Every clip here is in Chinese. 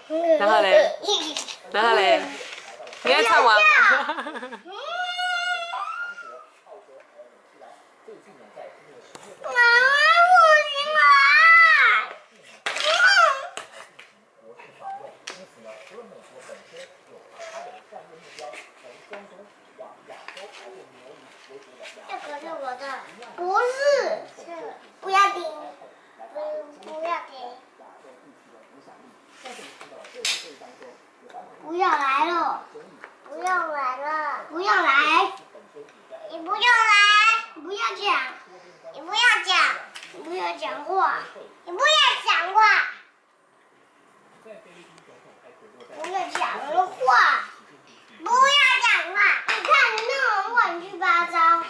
然后嘞，然后嘞，你要唱完吗？ 妈妈不行了。这个是我的，不是，不要停，不要停，不要来了，不要来了，不要来，你不要来，不要讲，你不要讲，你不要讲话，你不要讲话，不要讲话。不要讲话！你看你那种乱七八糟。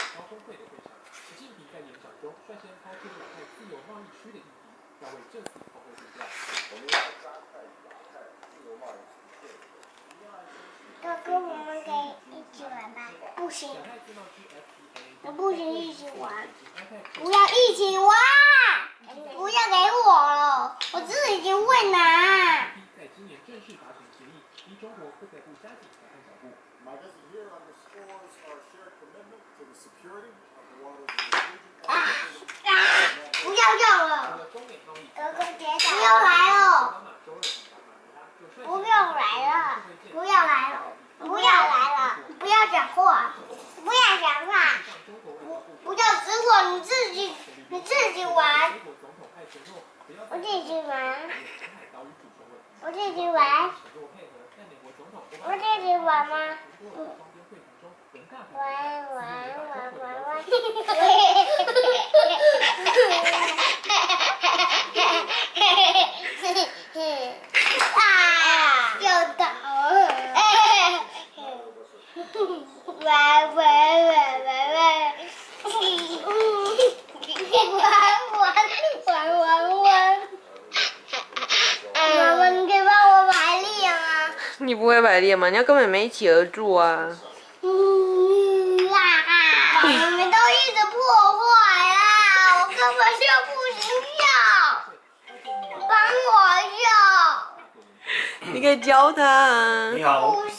哥哥，我们可以一起玩吧？不行，不行，一起玩。不要一起玩！不要给我了，我自己就会拿。不要叫了，哥哥别打，不要来了，不要来了，不要来了，不要来了，不要讲话，不要讲话，不要指我，你自己玩，我自己玩，我自己玩，我自己玩吗？玩。啊！又倒了。妈妈，你可以帮我排列吗？ 你不会排列吗？你要跟妹妹一起合住啊。 你们都一直破坏啦！我根本就不行跳，帮我跳。 你可以教他啊。 你好。